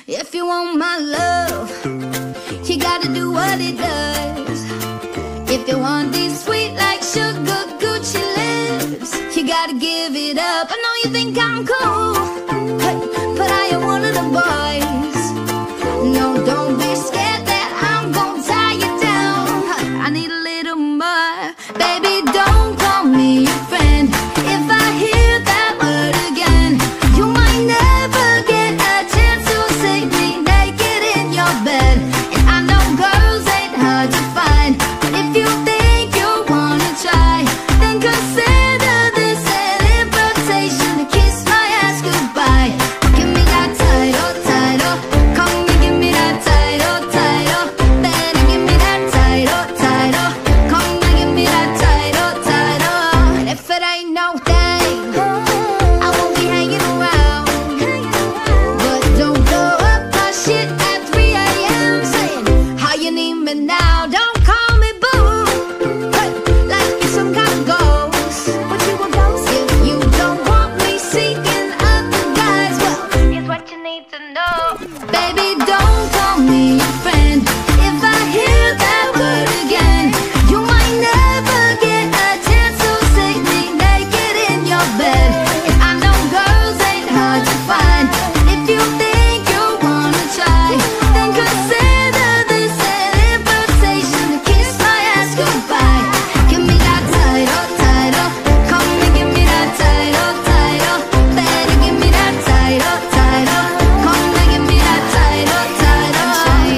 If you want my love, you gotta do what it does. If you want these sweet like sugar Gucci lips, you gotta give it up. I know you think I'm cool, but I am one of the boys. No, don't be scared that I'm gonna tie you down. I need a little more. Baby, don't call me your friend. If I hear that word again, you might never get a chance to see me naked in your bed. And I know girls ain't hard to find, but if you think you wanna try, then consider this an invitation to kiss my ass goodbye. Give me that title, title. Come and give me that title, title. Better give me that title, title. Come and give me that title, title. And if it ain't no thing, I won't be hanging around. But don't blow up my shit at 3 a.m. saying how you need me now. Don't call me boo, like you're some kind of ghost. But you a ghost? If you don't want me seeking other guys, well, here's what you need to know. Baby, don't call me your friend. If I hear that word again, you might never get a chance to see me naked in your bed. And I know girls ain't hard to find, but if you think you wanna try, then consider this an invitation to kiss my ass goodbye. Give me that title, title. Come and give me that title, title. Better give me that title, title. Come and give me that title, title.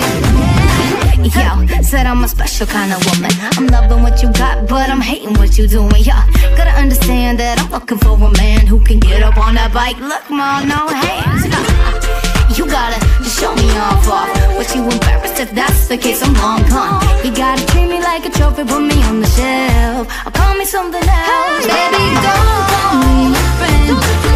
Yo, said I'm a special kind of woman. I'm loving what you got, but I'm hating what you doing. Yeah, gotta understand that I'm looking for a man who can get up on that bike. Look, ma, no hands. You gotta just show me off. But you embarrassed if that's the case, I'm long gone. You gotta treat me like a trophy, put me on the shelf, or call me something else. Baby, don't call me your friend.